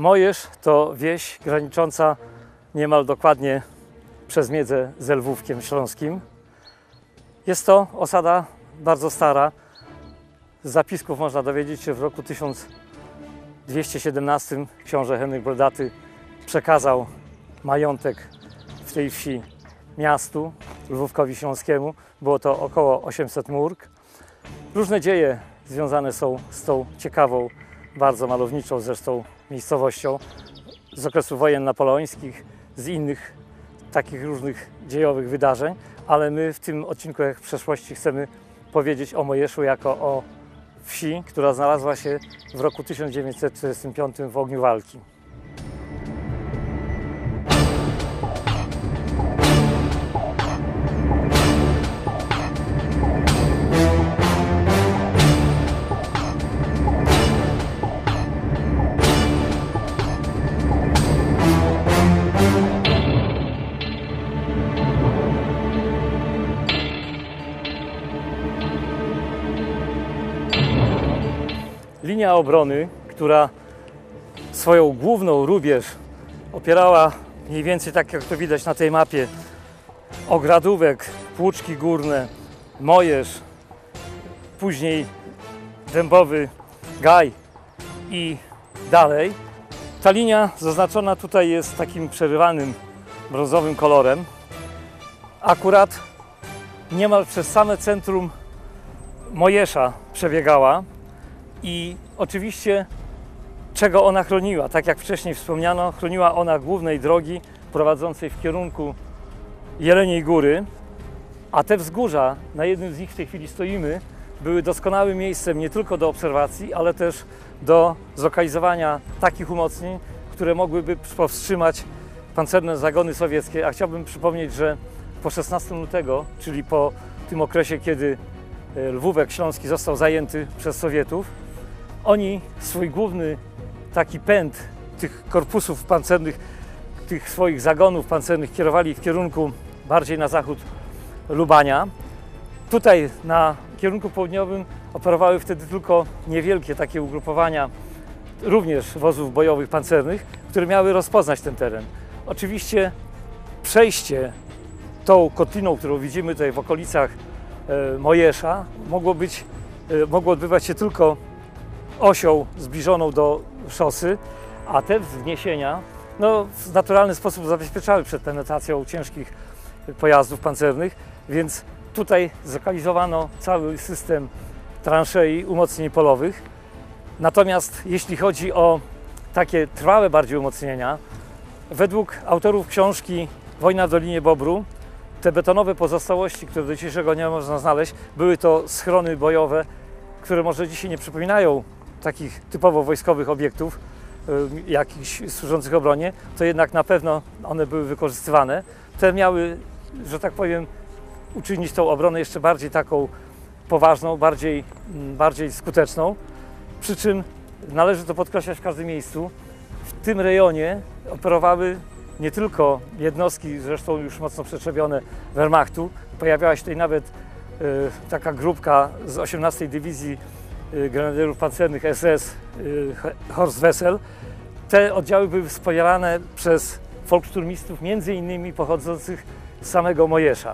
Mojesz to wieś granicząca niemal dokładnie przez miedzę z Lwówkiem Śląskim. Jest to osada bardzo stara. Z zapisków można dowiedzieć się, że w roku 1217 książę Henryk Brodaty przekazał majątek w tej wsi miastu, Lwówkowi Śląskiemu. Było to około 800 mórk. Różne dzieje związane są z tą ciekawą, bardzo malowniczą zresztą miejscowością z okresu wojen napoleońskich, z innych takich różnych dziejowych wydarzeń, ale my w tym odcinku jak w przeszłości chcemy powiedzieć o Mojeszu jako o wsi, która znalazła się w roku 1945 w ogniu walki. Linia obrony, która swoją główną rubież opierała mniej więcej tak jak to widać na tej mapie o Gradówek, Płuczki Górne, Mojesz, później Dębowy Gaj i dalej. Ta linia zaznaczona tutaj jest takim przerywanym brązowym kolorem. Akurat niemal przez same centrum Mojesza przebiegała. I oczywiście czego ona chroniła? Tak jak wcześniej wspomniano, chroniła ona głównej drogi prowadzącej w kierunku Jeleniej Góry, a te wzgórza, na jednym z nich w tej chwili stoimy, były doskonałym miejscem nie tylko do obserwacji, ale też do zlokalizowania takich umocnień, które mogłyby powstrzymać pancerne zagony sowieckie. A chciałbym przypomnieć, że po 16 lutego, czyli po tym okresie, kiedy Lwówek Śląski został zajęty przez Sowietów, oni swój główny taki pęd tych korpusów pancernych, tych swoich zagonów pancernych kierowali w kierunku bardziej na zachód Lubania. Tutaj na kierunku południowym operowały wtedy tylko niewielkie takie ugrupowania również wozów bojowych pancernych, które miały rozpoznać ten teren. Oczywiście przejście tą kotliną, którą widzimy tutaj w okolicach Mojesza, mogło odbywać się tylko osią zbliżoną do szosy, a te wzniesienia w naturalny sposób zabezpieczały przed penetracją ciężkich pojazdów pancernych, więc tutaj zlokalizowano cały system transzei, umocnień polowych. Natomiast jeśli chodzi o takie trwałe bardziej umocnienia, według autorów książki Wojna w Dolinie Bobru, te betonowe pozostałości, które do dzisiejszego dnia można znaleźć, były to schrony bojowe, które może dzisiaj nie przypominają takich typowo wojskowych obiektów, jakichś służących obronie, to jednak na pewno one były wykorzystywane. Te miały, że tak powiem, uczynić tą obronę jeszcze bardziej taką poważną, bardziej skuteczną. Przy czym należy to podkreślać w każdym miejscu. W tym rejonie operowały nie tylko jednostki, zresztą już mocno przetrzebione Wehrmachtu. Pojawiała się tutaj nawet taka grupka z 18 Dywizji Grenadierów Pancernych SS Horst Wessel. Te oddziały były wspierane przez folkszturmistów, między innymi pochodzących z samego Mojesza.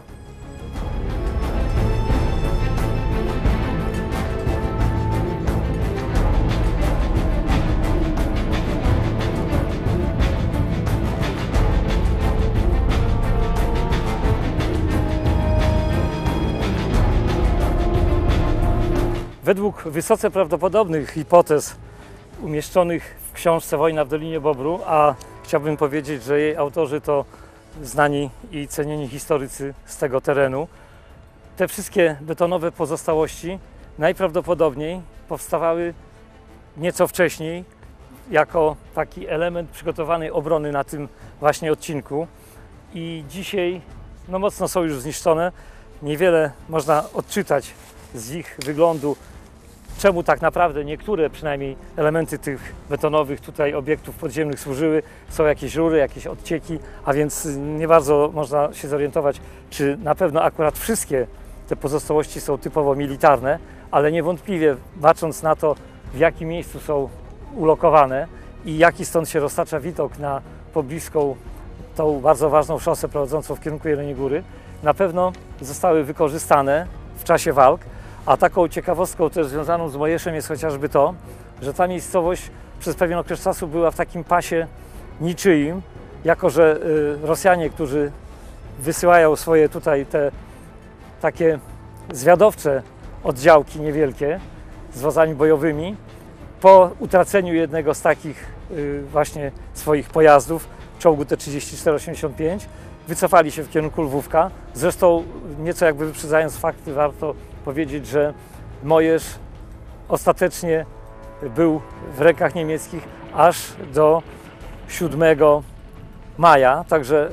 Według wysoce prawdopodobnych hipotez umieszczonych w książce Wojna w Dolinie Bobru, a chciałbym powiedzieć, że jej autorzy to znani i cenieni historycy z tego terenu, te wszystkie betonowe pozostałości najprawdopodobniej powstawały nieco wcześniej jako taki element przygotowanej obrony na tym właśnie odcinku i dzisiaj mocno są już zniszczone. Niewiele można odczytać z ich wyglądu, czemu tak naprawdę niektóre przynajmniej elementy tych betonowych tutaj obiektów podziemnych służyły. Są jakieś rury, jakieś odcieki, a więc nie bardzo można się zorientować, czy na pewno akurat wszystkie te pozostałości są typowo militarne, ale niewątpliwie patrząc na to, w jakim miejscu są ulokowane i jaki stąd się roztacza widok na pobliską, tą bardzo ważną szosę prowadzącą w kierunku Jeleniej Góry, na pewno zostały wykorzystane w czasie walk, a taką ciekawostką też związaną z Mojeszem jest chociażby to, że ta miejscowość przez pewien okres czasu była w takim pasie niczyim, jako że Rosjanie, którzy wysyłają swoje tutaj te takie zwiadowcze oddziałki niewielkie z wozami bojowymi, po utraceniu jednego z takich właśnie swoich pojazdów, czołgu T-34-85, wycofali się w kierunku Lwówka. Zresztą nieco jakby wyprzedzając fakty, warto powiedzieć, że Mojesz ostatecznie był w rękach niemieckich aż do 7 maja, także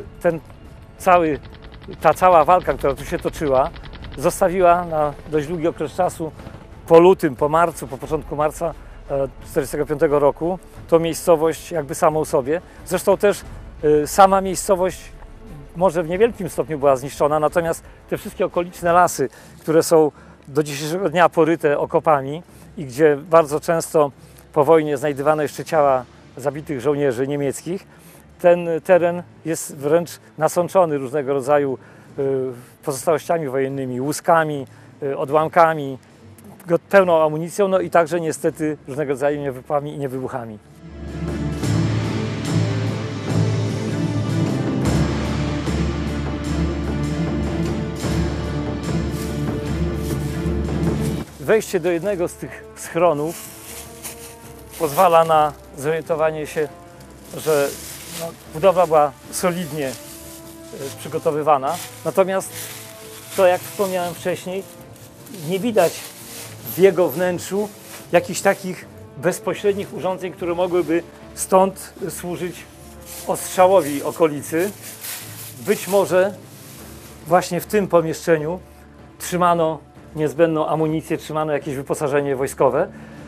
ta cała walka, która tu się toczyła, zostawiła na dość długi okres czasu po lutym, po marcu, po początku marca 1945 roku tą miejscowość jakby samą sobie. Zresztą też sama miejscowość może w niewielkim stopniu była zniszczona, natomiast te wszystkie okoliczne lasy, które są do dzisiejszego dnia poryte okopami i gdzie bardzo często po wojnie znajdywano jeszcze ciała zabitych żołnierzy niemieckich, ten teren jest wręcz nasączony różnego rodzaju pozostałościami wojennymi, łuskami, odłamkami, pełną amunicją, no i także niestety różnego rodzaju niewypałami i niewybuchami. Wejście do jednego z tych schronów pozwala na zorientowanie się, że budowla była solidnie przygotowywana. Natomiast to, jak wspomniałem wcześniej, nie widać w jego wnętrzu jakichś takich bezpośrednich urządzeń, które mogłyby stąd służyć ostrzałowi okolicy. Być może właśnie w tym pomieszczeniu trzymano niezbędną amunicję, trzymano jakieś wyposażenie wojskowe,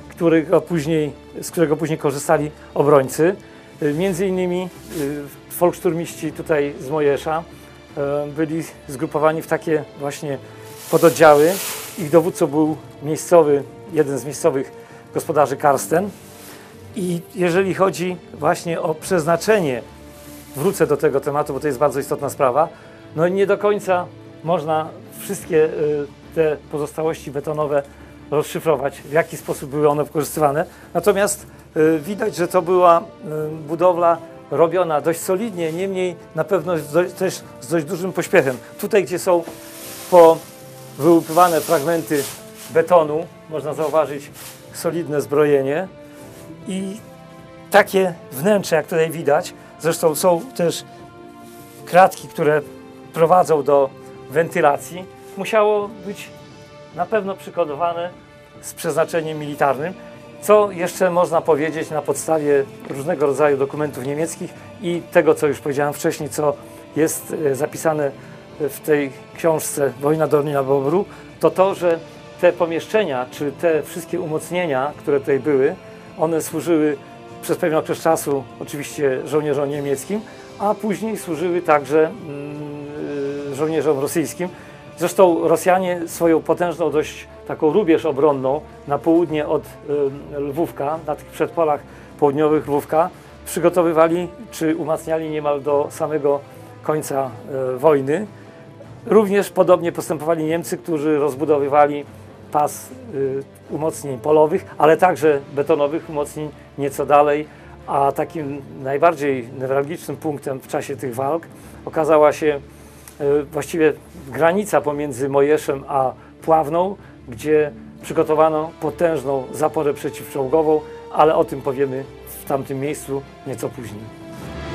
z którego później korzystali obrońcy. Między innymi folkszturmiści tutaj z Mojesza byli zgrupowani w takie właśnie pododdziały. Ich dowódcą był jeden z miejscowych gospodarzy Karsten. I jeżeli chodzi właśnie o przeznaczenie, wrócę do tego tematu, bo to jest bardzo istotna sprawa, no nie do końca można wszystkie te pozostałości betonowe rozszyfrować, w jaki sposób były one wykorzystywane. Natomiast widać, że to była budowla robiona dość solidnie, niemniej na pewno też z dość dużym pośpiechem. Tutaj, gdzie są wyłupywane fragmenty betonu, można zauważyć solidne zbrojenie i takie wnętrze, jak tutaj widać. Zresztą są też kratki, które prowadzą do wentylacji. Musiało być na pewno przygotowane z przeznaczeniem militarnym. Co jeszcze można powiedzieć na podstawie różnego rodzaju dokumentów niemieckich i tego, co już powiedziałem wcześniej, co jest zapisane w tej książce Wojna do Orlina-Bobru, to, że te pomieszczenia, czy te wszystkie umocnienia, które tutaj były, one służyły przez pewien okres czasu oczywiście żołnierzom niemieckim, a później służyły także żołnierzom rosyjskim. Zresztą Rosjanie swoją potężną dość taką rubież obronną na południe od Lwówka, na tych przedpolach południowych Lwówka, przygotowywali czy umacniali niemal do samego końca wojny. Również podobnie postępowali Niemcy, którzy rozbudowywali pas umocnień polowych, ale także betonowych umocnień nieco dalej, a takim najbardziej newralgicznym punktem w czasie tych walk okazała się właściwie granica pomiędzy Mojeszem a Pławną, gdzie przygotowano potężną zaporę przeciwczołgową, ale o tym powiemy w tamtym miejscu nieco później.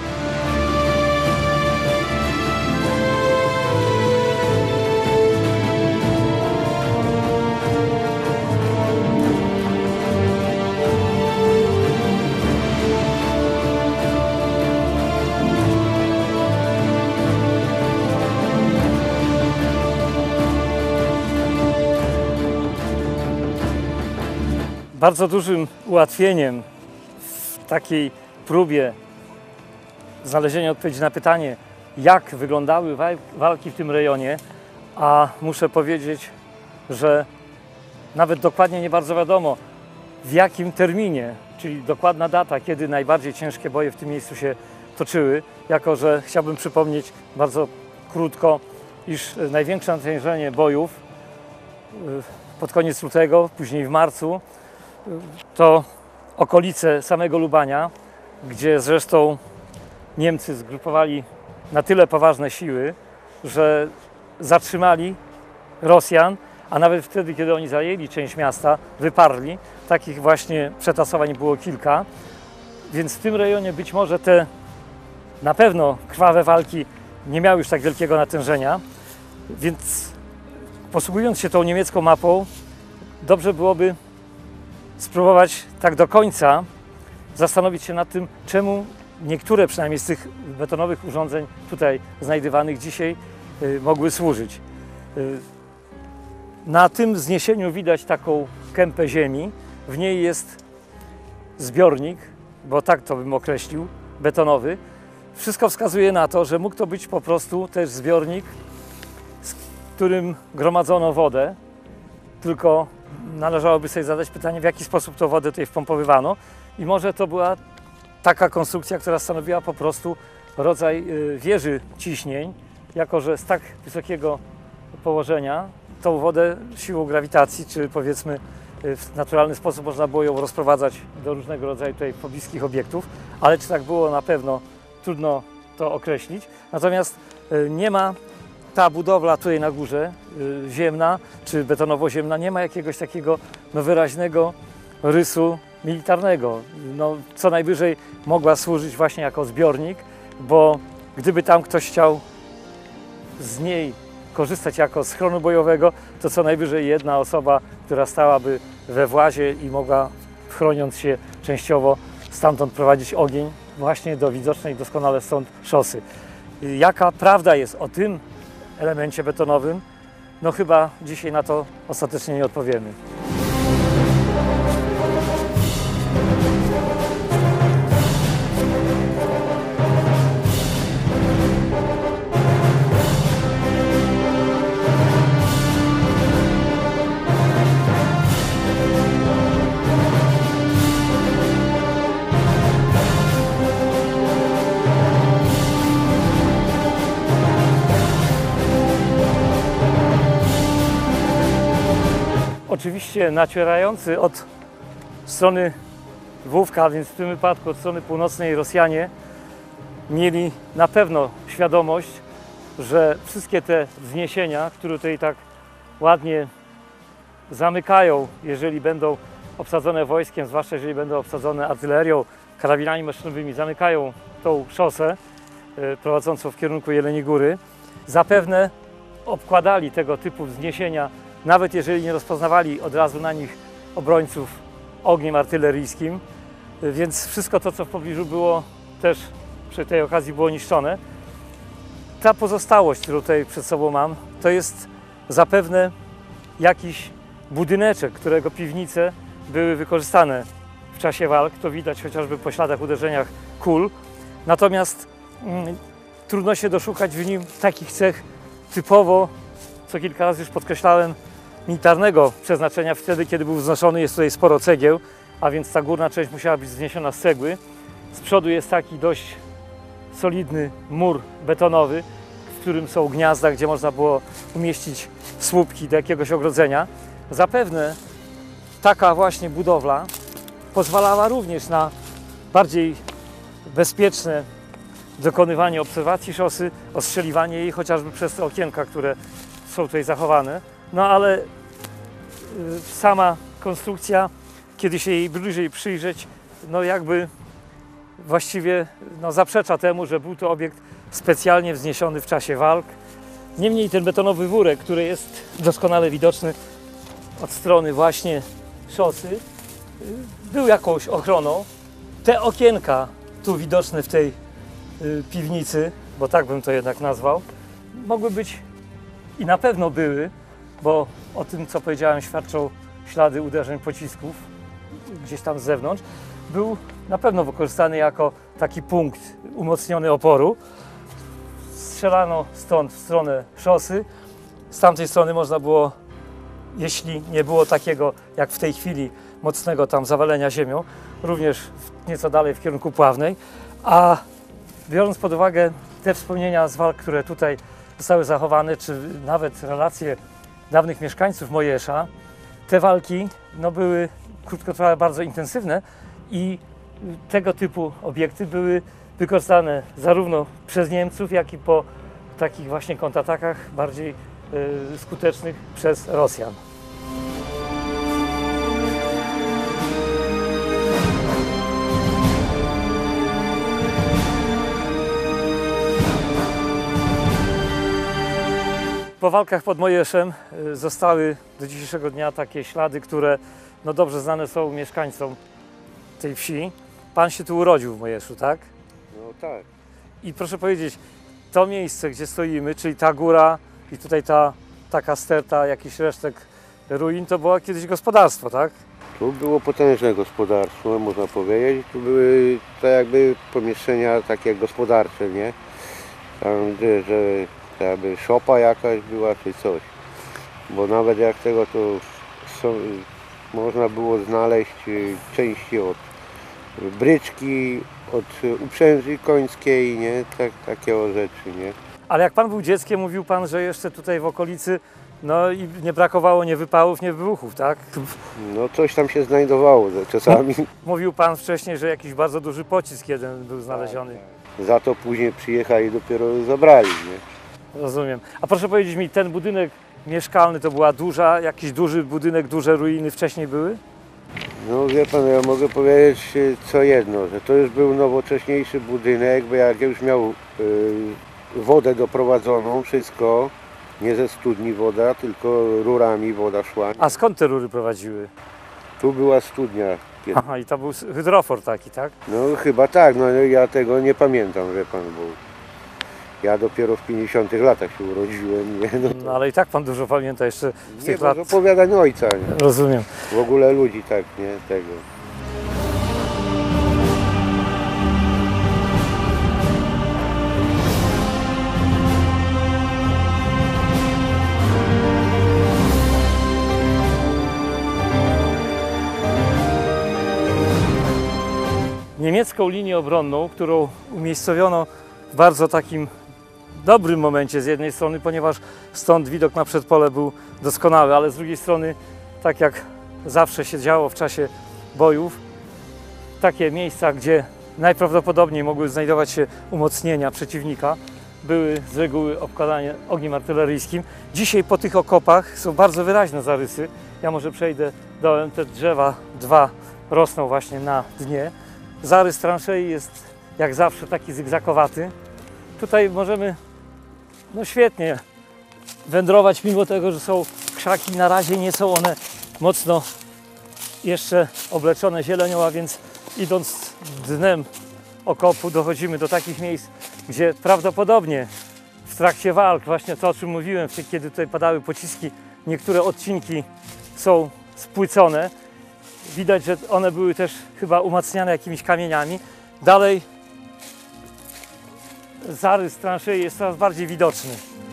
Bardzo dużym ułatwieniem w takiej próbie znalezienia odpowiedzi na pytanie, jak wyglądały walki w tym rejonie, a muszę powiedzieć, że nawet dokładnie nie bardzo wiadomo, w jakim terminie, czyli dokładna data, kiedy najbardziej ciężkie boje w tym miejscu się toczyły, jako że chciałbym przypomnieć bardzo krótko, iż największe natężenie bojów pod koniec lutego, później w marcu, to okolice samego Lubania, gdzie zresztą Niemcy zgrupowali na tyle poważne siły, że zatrzymali Rosjan, a nawet wtedy, kiedy oni zajęli część miasta, wyparli. Takich właśnie przetasowań było kilka, więc w tym rejonie być może te na pewno krwawe walki nie miały już tak wielkiego natężenia, więc posługując się tą niemiecką mapą, dobrze byłoby spróbować tak do końca zastanowić się nad tym, czemu niektóre przynajmniej z tych betonowych urządzeń tutaj znajdywanych dzisiaj mogły służyć. Na tym wzniesieniu widać taką kępę ziemi, w niej jest zbiornik, bo tak to bym określił, betonowy. Wszystko wskazuje na to, że mógł to być po prostu też zbiornik, z którym gromadzono wodę, tylko należałoby sobie zadać pytanie, w jaki sposób tą wodę tutaj wpompowywano i może to była taka konstrukcja, która stanowiła po prostu rodzaj wieży ciśnień, jako że z tak wysokiego położenia tą wodę siłą grawitacji, czy powiedzmy w naturalny sposób można było ją rozprowadzać do różnego rodzaju tutaj pobliskich obiektów, ale czy tak było na pewno trudno to określić. Natomiast nie ma ta budowla tutaj na górze, ziemna czy betonowo-ziemna, nie ma jakiegoś takiego wyraźnego rysu militarnego. Co najwyżej mogła służyć właśnie jako zbiornik, bo gdyby tam ktoś chciał z niej korzystać jako schronu bojowego, to co najwyżej jedna osoba, która stałaby we włazie i mogła, chroniąc się częściowo, stamtąd prowadzić ogień właśnie do widocznej doskonale stąd szosy. Jaka prawda jest o tym elemencie betonowym? No chyba dzisiaj na to ostatecznie nie odpowiemy. Oczywiście nacierający od strony Lwówka, więc w tym wypadku od strony północnej Rosjanie mieli na pewno świadomość, że wszystkie te wzniesienia, które tutaj tak ładnie zamykają, jeżeli będą obsadzone wojskiem, zwłaszcza jeżeli będą obsadzone artylerią, karabinami maszynowymi, zamykają tą szosę prowadzącą w kierunku Jeleniej Góry, zapewne obkładali tego typu wzniesienia, nawet jeżeli nie rozpoznawali od razu na nich obrońców ogniem artyleryjskim, więc wszystko to, co w pobliżu było, też przy tej okazji było niszczone. Ta pozostałość, którą tutaj przed sobą mam, to jest zapewne jakiś budyneczek, którego piwnice były wykorzystane w czasie walk. To widać chociażby po śladach uderzeniach kul. Natomiast trudno się doszukać w nim takich cech typowo, co kilka razy już podkreślałem, militarnego przeznaczenia. Wtedy, kiedy był wznoszony, jest tutaj sporo cegieł, a więc ta górna część musiała być wzniesiona z cegły. Z przodu jest taki dość solidny mur betonowy, w którym są gniazda, gdzie można było umieścić słupki do jakiegoś ogrodzenia. Zapewne taka właśnie budowla pozwalała również na bardziej bezpieczne dokonywanie obserwacji szosy, ostrzeliwanie jej chociażby przez te okienka, które są tutaj zachowane. No ale sama konstrukcja, kiedy się jej bliżej przyjrzeć, no jakby właściwie zaprzecza temu, że był to obiekt specjalnie wzniesiony w czasie walk. Niemniej ten betonowy wórek, który jest doskonale widoczny od strony właśnie szosy, był jakąś ochroną. Te okienka tu widoczne w tej piwnicy, bo tak bym to jednak nazwał, mogły być i na pewno były, bo o tym, co powiedziałem, świadczą ślady uderzeń pocisków gdzieś tam z zewnątrz, był na pewno wykorzystany jako taki punkt umocniony oporu. Strzelano stąd w stronę szosy, z tamtej strony można było jeśli nie było takiego jak w tej chwili mocnego tam zawalenia ziemią, również nieco dalej w kierunku Pławnej. A biorąc pod uwagę te wspomnienia z walk, które tutaj zostały zachowane, czy nawet relacje dawnych mieszkańców Mojesza, te walki były krótkotrwałe, bardzo intensywne i tego typu obiekty były wykorzystane zarówno przez Niemców, jak i po takich właśnie kontratakach bardziej skutecznych przez Rosjan. Po walkach pod Mojeszem zostały do dzisiejszego dnia takie ślady, które dobrze znane są mieszkańcom tej wsi. Pan się tu urodził w Mojeszu, tak? No tak. I proszę powiedzieć, to miejsce, gdzie stoimy, czyli ta góra i tutaj taka sterta, jakiś resztek ruin, to było kiedyś gospodarstwo, tak? Tu było potężne gospodarstwo, można powiedzieć. Tu były to jakby pomieszczenia takie gospodarcze, nie? Tam, że jakby szopa jakaś była czy coś. Bo nawet jak tego to można było znaleźć części od bryczki, od uprzęży końskiej, nie? Takie rzeczy, nie? Ale jak pan był dzieckiem, mówił pan, że jeszcze tutaj w okolicy i nie brakowało nie wypałów, nie wybuchów, tak? No coś tam się znajdowało czasami. Mówił pan wcześniej, że jakiś bardzo duży pocisk jeden był znaleziony. Za to później przyjechali, dopiero zabrali, nie? Rozumiem. A proszę powiedzieć mi, ten budynek mieszkalny to była jakiś duży budynek, duże ruiny wcześniej były? No wie pan, ja mogę powiedzieć co jedno, że to już był nowocześniejszy budynek, bo jak już miał wodę doprowadzoną, wszystko, nie ze studni woda, tylko rurami woda szła. A skąd te rury prowadziły? Tu była studnia. Aha, i to był hydrofor taki, tak? No chyba tak, ja tego nie pamiętam, wie pan, bo ja dopiero w 50 latach się urodziłem, nie? No ale i tak pan dużo pamięta jeszcze z tych lat. Nie, z opowiadań ojca, nie? Rozumiem. W ogóle ludzi tak, nie? Tego. Niemiecką linię obronną, którą umiejscowiono w bardzo takim dobrym momencie z jednej strony, ponieważ stąd widok na przedpole był doskonały, ale z drugiej strony, tak jak zawsze się działo w czasie bojów, takie miejsca, gdzie najprawdopodobniej mogły znajdować się umocnienia przeciwnika, były z reguły obkładane ogniem artyleryjskim. Dzisiaj po tych okopach są bardzo wyraźne zarysy. Ja może przejdę dołem, te drzewa dwa rosną właśnie na dnie. Zarys transzei jest jak zawsze taki zygzakowaty. Tutaj możemy świetnie wędrować, mimo tego, że są krzaki. Na razie nie są one mocno jeszcze obleczone zielenią, a więc idąc dnem okopu dochodzimy do takich miejsc, gdzie prawdopodobnie w trakcie walk, właśnie to, o czym mówiłem, kiedy tutaj padały pociski, niektóre odcinki są spłycone. Widać, że one były też chyba umacniane jakimiś kamieniami. Dalej zarys transzei jest coraz bardziej widoczny.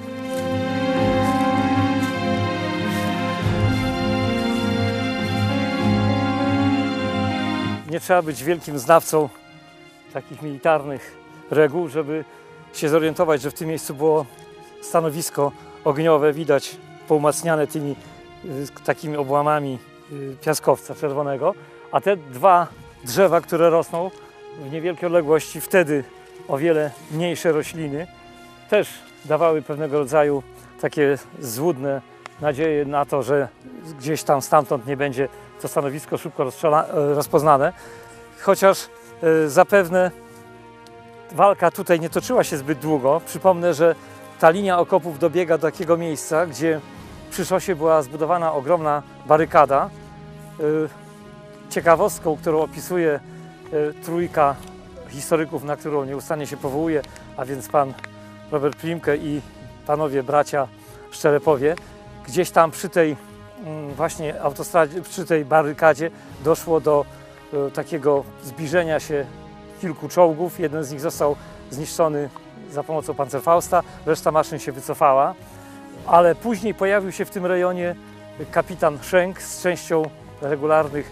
Nie trzeba być wielkim znawcą takich militarnych reguł, żeby się zorientować, że w tym miejscu było stanowisko ogniowe, widać poumacniane tymi takimi obłamami piaskowca czerwonego, a te dwa drzewa, które rosną w niewielkiej odległości, wtedy o wiele mniejsze rośliny, też dawały pewnego rodzaju takie złudne nadzieje na to, że gdzieś tam stamtąd nie będzie to stanowisko szybko rozpoznane. Chociaż zapewne walka tutaj nie toczyła się zbyt długo. Przypomnę, że ta linia okopów dobiega do takiego miejsca, gdzie przy szosie była zbudowana ogromna barykada. Ciekawostką, którą opisuje trójka historyków, na którą nieustannie się powołuje, a więc pan Robert Klimke i panowie bracia Szczerepowie, gdzieś tam przy tej właśnie autostradzie, przy tej barykadzie doszło do takiego zbliżenia się kilku czołgów. Jeden z nich został zniszczony za pomocą Panzerfausta, reszta maszyn się wycofała, ale później pojawił się w tym rejonie kapitan Schenk z częścią regularnych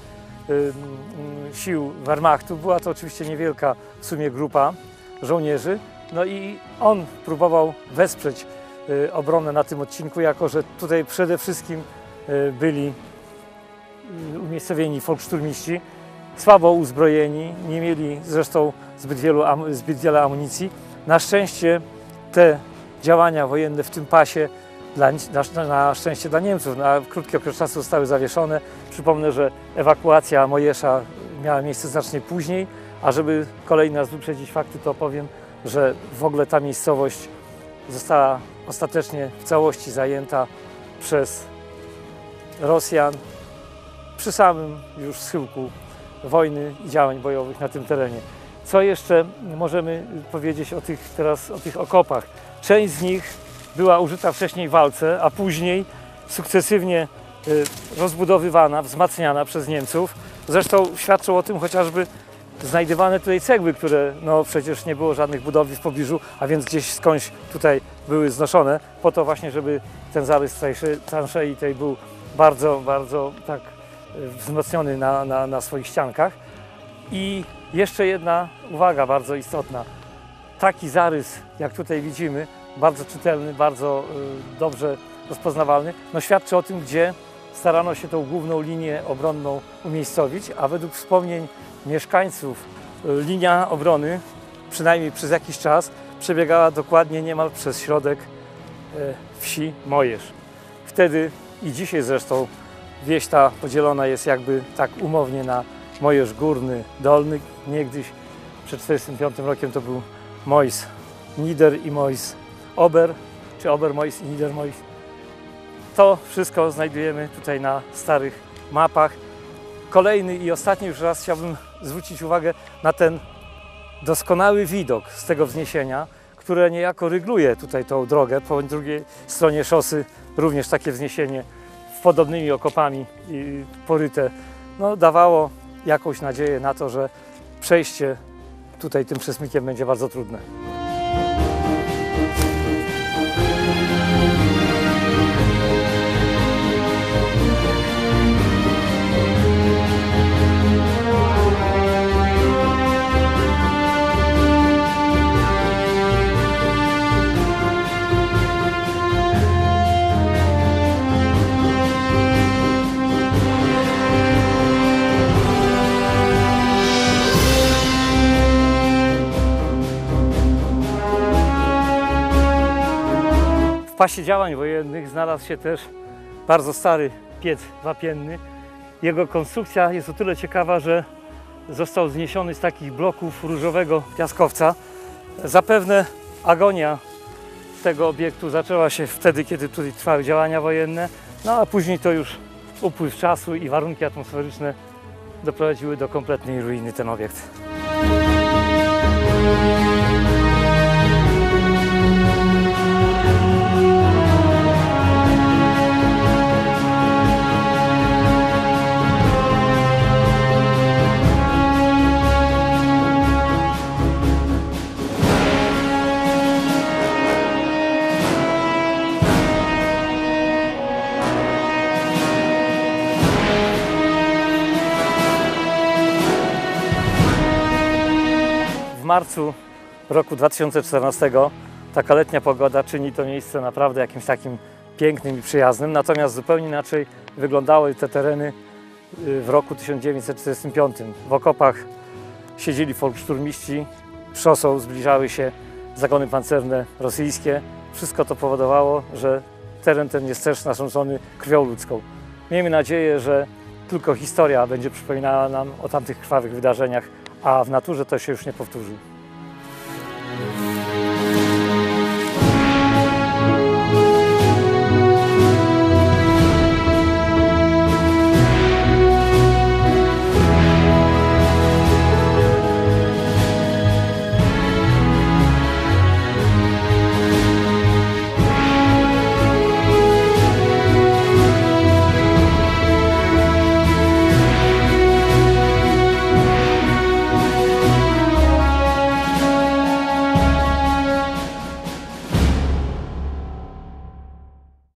sił Wehrmachtu. Była to oczywiście niewielka w sumie grupa żołnierzy. No i on próbował wesprzeć obronę na tym odcinku, jako że tutaj przede wszystkim byli umiejscowieni folkszturmiści, słabo uzbrojeni, nie mieli zresztą zbyt wiele amunicji. Na szczęście te działania wojenne w tym pasie, na szczęście dla Niemców, na krótki okres czasu zostały zawieszone. Przypomnę, że ewakuacja Mojesza miała miejsce znacznie później, a żeby kolejny raz wyprzedzić fakty, to powiem, że w ogóle ta miejscowość została ostatecznie w całości zajęta przez Rosjan przy samym już schyłku wojny i działań bojowych na tym terenie. Co jeszcze możemy powiedzieć o tych okopach? Część z nich była użyta wcześniej w walce, a później sukcesywnie rozbudowywana, wzmacniana przez Niemców. Zresztą świadczą o tym chociażby znajdywane tutaj cegły, które no przecież nie było żadnych budowli w pobliżu, a więc gdzieś skądś tutaj były znoszone, po to właśnie, żeby ten zarys transzei tej był bardzo, bardzo tak wzmocniony na swoich ściankach. I jeszcze jedna uwaga bardzo istotna. Taki zarys, jak tutaj widzimy, bardzo czytelny, bardzo dobrze rozpoznawalny, no świadczy o tym, gdzie starano się tą główną linię obronną umiejscowić, a według wspomnień mieszkańców linia obrony, przynajmniej przez jakiś czas, przebiegała dokładnie niemal przez środek wsi Mojesz. Wtedy i dzisiaj zresztą wieś ta podzielona jest jakby tak umownie na Mojesz Górny, Dolny. Niegdyś przed 1945 rokiem to był Mojs Nieder i Mojs Ober, czy Ober Mojs i Nieder Mojs. To wszystko znajdujemy tutaj na starych mapach. Kolejny i ostatni już raz chciałbym zwrócić uwagę na ten doskonały widok z tego wzniesienia, które niejako rygluje tutaj tą drogę. Po drugiej stronie szosy również takie wzniesienie z podobnymi okopami poryte, no, dawało jakąś nadzieję na to, że przejście tutaj tym przesmykiem będzie bardzo trudne. W pasie działań wojennych znalazł się też bardzo stary piec wapienny. Jego konstrukcja jest o tyle ciekawa, że został wzniesiony z takich bloków różowego piaskowca. Zapewne agonia tego obiektu zaczęła się wtedy, kiedy tutaj trwały działania wojenne, no a później to już upływ czasu i warunki atmosferyczne doprowadziły do kompletnej ruiny ten obiekt. W marcu roku 2014 taka letnia pogoda czyni to miejsce naprawdę jakimś takim pięknym i przyjaznym, natomiast zupełnie inaczej wyglądały te tereny w roku 1945. W okopach siedzieli folkszturmiści, szosą zbliżały się zagony pancerne rosyjskie. Wszystko to powodowało, że teren ten jest też nasączony krwią ludzką. Miejmy nadzieję, że tylko historia będzie przypominała nam o tamtych krwawych wydarzeniach, a w naturze to się już nie powtórzy.